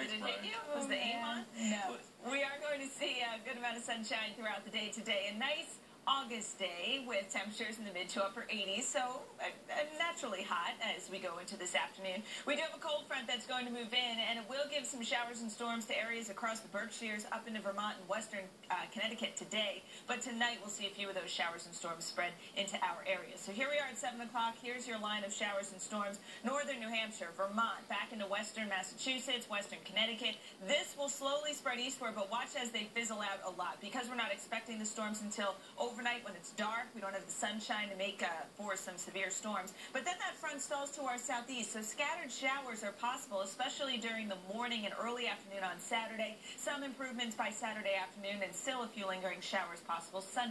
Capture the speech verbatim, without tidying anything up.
Thanks, Did it Brian. hit you? Was Oh, the aim on? No. We are going to see a good amount of sunshine throughout the day today. A nice August day with temperatures in the mid to upper eighties, so uh, uh, naturally hot as we go into this afternoon. We do have a cold front that's going to move in, and it will give some showers and storms to areas across the Berkshires up into Vermont and western uh, Connecticut today. But tonight we'll see a few of those showers and storms spread into our area. So here we are at seven o'clock. Here's your line of showers and storms. Northern New Hampshire, Vermont, back into western Massachusetts, western Connecticut. This will slowly spread eastward, but watch as they fizzle out a lot because we're not expecting the storms until overnight when it's dark. We don't have the sunshine to make uh, for some severe storms. But then that front stalls to our southeast, so scattered showers are possible, especially during the morning and early afternoon on Saturday. Some improvements by Saturday afternoon and still a few lingering showers possible. Sunday